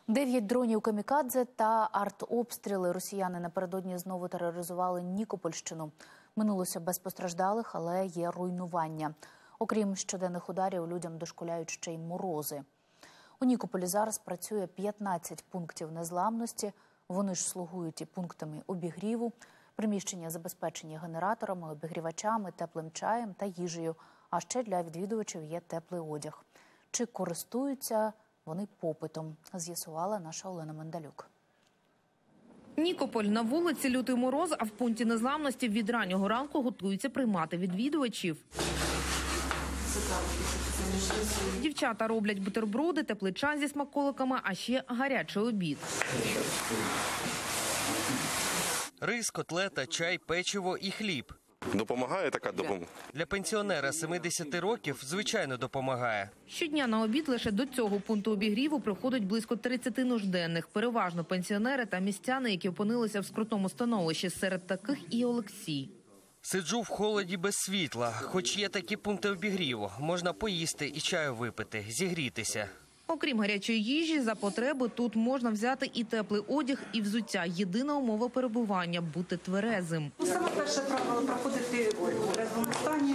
9 дронів камікадзе та артобстріли. Росіяни напередодні знову тероризували Нікопольщину. Минулося без постраждалих, але є руйнування. Окрім щоденних ударів, людям дошкуляють ще й морози. У Нікополі зараз працює 15 пунктів незламності. Вони ж слугують і пунктами обігріву. Приміщення забезпечені генераторами, обігрівачами, теплим чаєм та їжею. А ще для відвідувачів є теплий одяг. Чи користуються вони попитом, з'ясувала наша Олена Мендалюк. Нікополь. На вулиці лютий мороз, а в пункті незламності від раннього ранку готуються приймати відвідувачів. Дівчата роблять бутерброди, теплий чай зі смаколиками, а ще гарячий обід. Рис, котлета, чай, печиво і хліб. Допомагає така допомога? Для пенсіонера 70 років, звичайно, допомагає. Щодня на обід лише до цього пункту обігріву приходить близько 30 нужденних. Переважно пенсіонери та містяни, які опинилися в скрутному становищі. Серед таких і Олексій. Сиджу в холоді без світла. Хоч є такі пункти обігріву. Можна поїсти і чаю випити, зігрітися. Окрім гарячої їжі, за потреби тут можна взяти і теплий одяг, і взуття. Єдина умова перебування – бути тверезим. Саме перше правило – проходити у трезвому стані.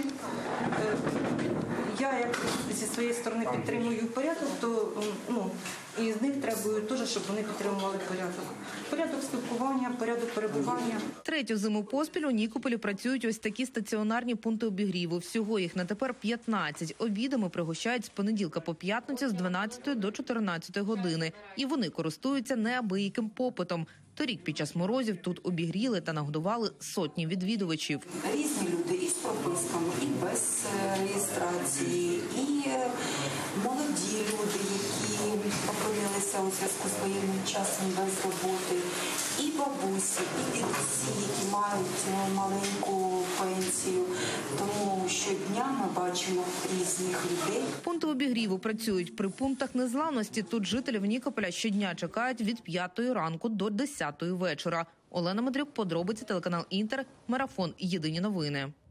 Я, як зі своєї сторони, підтримую порядок, то і з них требую теж, щоб вони підтримували порядок. Порядок спілкування, порядок перебування. Третю зиму поспіль у Нікополі працюють ось такі стаціонарні пункти обігріву. Всього їх на тепер 15. Обідами пригощають з понеділка по п'ятницю з 12 до 14 години. І вони користуються неабияким попитом. Торік під час морозів тут обігріли та нагодували сотні відвідувачів. Різні люди і з прописками, і без реєстрації, і молоді люди, які опинилися у зв'язку з воєнним часом без роботи, і бабусі, і дідусі, які мають маленьку пенсію. Тому щодня ми бачимо різних людей. Пункти обігріву працюють при пунктах незламності. Тут жителів Нікополя щодня чекають від 5 ранку до 10 вечора. Олена Мендалюк, подробиці, телеканал Інтер, марафон «Єдині новини».